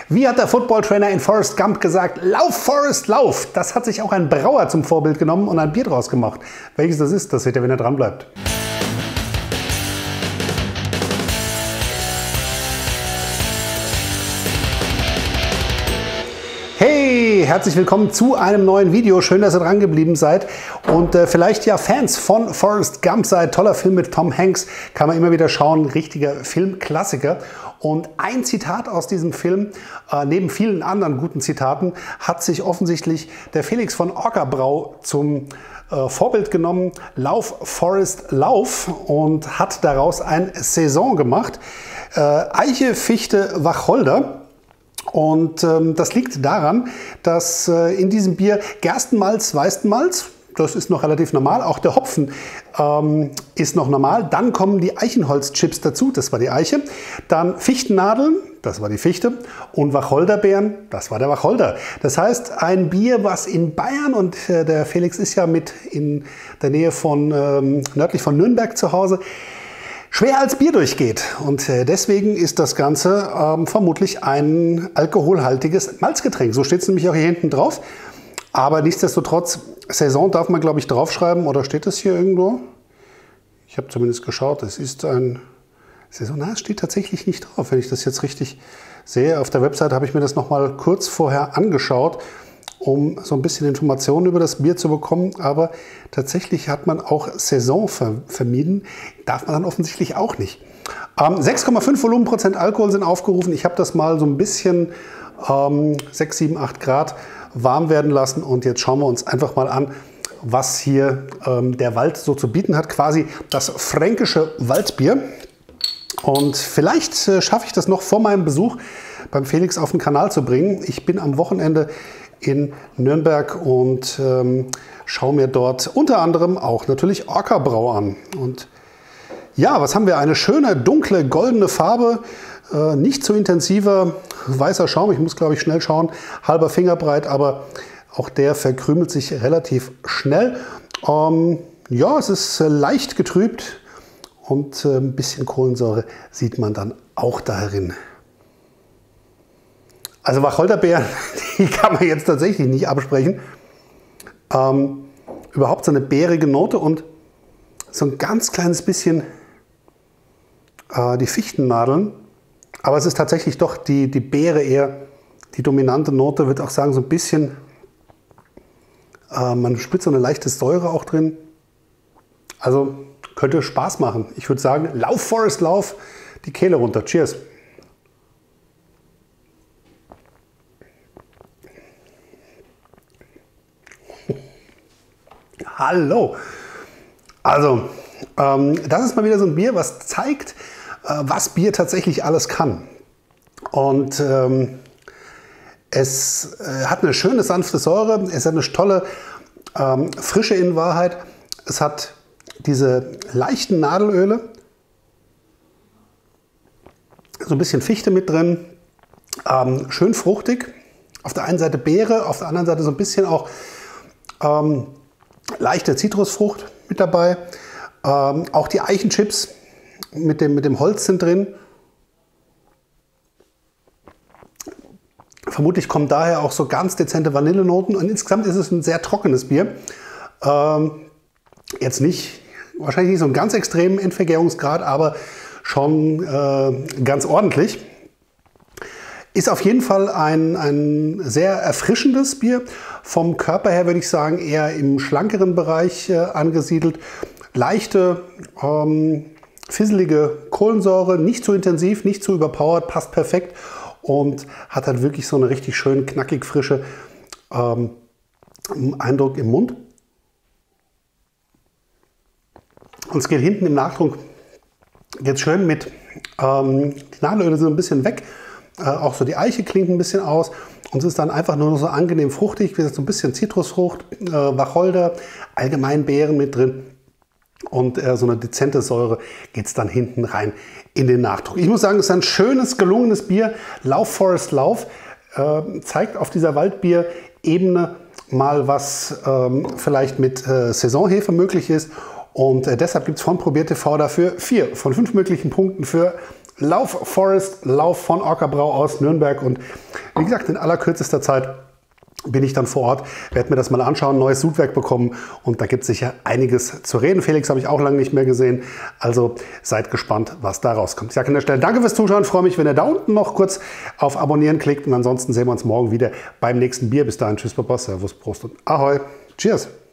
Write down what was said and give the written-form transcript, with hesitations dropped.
Wie hat der Footballtrainer in Forrest Gump gesagt? Lauf, Forrest, lauf! Das hat sich auch ein Brauer zum Vorbild genommen und ein Bier draus gemacht. Welches das ist, das seht ihr, wenn ihr dran bleibt. Hey, herzlich willkommen zu einem neuen Video. Schön, dass ihr dran geblieben seid und vielleicht ja Fans von Forrest Gump seid. Toller Film mit Tom Hanks, kann man immer wieder schauen. Richtiger Filmklassiker. Und ein Zitat aus diesem Film, neben vielen anderen guten Zitaten, hat sich offensichtlich der Felix von Orca-Brau zum Vorbild genommen. Lauf, Forrest, lauf, und hat daraus ein Saison gemacht. Eiche, Fichte, Wacholder. Und das liegt daran, dass in diesem Bier Gerstenmalz, Weißenmalz, das ist noch relativ normal, auch der Hopfen ist noch normal. Dann kommen die Eichenholzchips dazu, das war die Eiche. Dann Fichtennadeln, das war die Fichte. Und Wacholderbeeren, das war der Wacholder. Das heißt, ein Bier, was in Bayern, und der Felix ist ja mit in der Nähe von, nördlich von Nürnberg zu Hause, schwer als Bier durchgeht. Und deswegen ist das Ganze vermutlich ein alkoholhaltiges Malzgetränk. So steht es nämlich auch hier hinten drauf. Aber nichtsdestotrotz, Saison darf man, glaube ich, draufschreiben. Oder steht das hier irgendwo? Ich habe zumindest geschaut. Es ist ein Saison. Na, es steht tatsächlich nicht drauf, wenn ich das jetzt richtig sehe. Auf der Website habe ich mir das noch mal kurz vorher angeschaut, um so ein bisschen Informationen über das Bier zu bekommen. Aber tatsächlich hat man auch Saison vermieden. Darf man dann offensichtlich auch nicht. 6,5 Volumenprozent Alkohol sind aufgerufen. Ich habe das mal so ein bisschen 6, 7, 8 Grad warm werden lassen. Und jetzt schauen wir uns einfach mal an, was hier der Wald so zu bieten hat. Quasi das fränkische Waldbier. Und vielleicht schaffe ich das noch vor meinem Besuch beim Felix auf den Kanal zu bringen. Ich bin am Wochenende in Nürnberg und schaue mir dort unter anderem auch natürlich Orca-Brau an. Und ja, was haben wir? Eine schöne, dunkle, goldene Farbe, nicht zu intensiver weißer Schaum. Ich muss, glaube ich, schnell schauen, halber Fingerbreit, aber auch der verkrümelt sich relativ schnell. Ja, es ist leicht getrübt und ein bisschen Kohlensäure sieht man dann auch darin. Also Wacholderbeeren, die kann man jetzt tatsächlich nicht absprechen. Überhaupt so eine beerige Note und so ein ganz kleines bisschen die Fichtennadeln. Aber es ist tatsächlich doch die Beere eher die dominante Note. Würde auch sagen, so ein bisschen, man spürt so eine leichte Säure auch drin. Also könnte Spaß machen. Ich würde sagen, lauf Forrest, lauf, die Kehle runter. Cheers. Hallo! Also, das ist mal wieder so ein Bier, was zeigt, was Bier tatsächlich alles kann. Und es hat eine schöne, sanfte Säure, es hat eine tolle Frische in Wahrheit. Es hat diese leichten Nadelöle, so ein bisschen Fichte mit drin, schön fruchtig. Auf der einen Seite Beere, auf der anderen Seite so ein bisschen auch leichte Zitrusfrucht mit dabei. Auch die Eichenchips mit dem Holz sind drin. Vermutlich kommen daher auch so ganz dezente Vanillenoten. Und insgesamt ist es ein sehr trockenes Bier. Jetzt nicht, wahrscheinlich nicht so einen ganz extremen Endvergärungsgrad, aber schon ganz ordentlich. Ist auf jeden Fall ein sehr erfrischendes Bier. Vom Körper her würde ich sagen, eher im schlankeren Bereich angesiedelt. Leichte, fisselige Kohlensäure, nicht zu intensiv, nicht zu überpowered, passt perfekt und hat halt wirklich so eine richtig schön knackig frische Eindruck im Mund. Und es geht hinten im Nachdruck jetzt schön mit, die Nadelöle sind ein bisschen weg. Auch so die Eiche klingt ein bisschen aus und es ist dann einfach nur noch so angenehm fruchtig, wie so ein bisschen Zitrusfrucht, Wacholder, allgemein Beeren mit drin und so eine dezente Säure geht es dann hinten rein in den Nachdruck. Ich muss sagen, es ist ein schönes, gelungenes Bier. Lauf Forrest, lauf zeigt auf dieser Waldbier-Ebene mal, was vielleicht mit Saisonhefe möglich ist. Und deshalb gibt es von ProbierTV dafür 4 von 5 möglichen Punkten für Lauf Forest, Lauf von Orcabrau aus Nürnberg. Und wie gesagt, in allerkürzester Zeit bin ich dann vor Ort, werde mir das mal anschauen, neues Sudwerk bekommen und da gibt es sicher einiges zu reden. Felix habe ich auch lange nicht mehr gesehen, also seid gespannt, was da rauskommt. Ich sage an der Stelle danke fürs Zuschauen, freue mich, wenn ihr da unten noch kurz auf Abonnieren klickt und ansonsten sehen wir uns morgen wieder beim nächsten Bier. Bis dahin, tschüss, Baba, Servus, Prost und Ahoi, Cheers!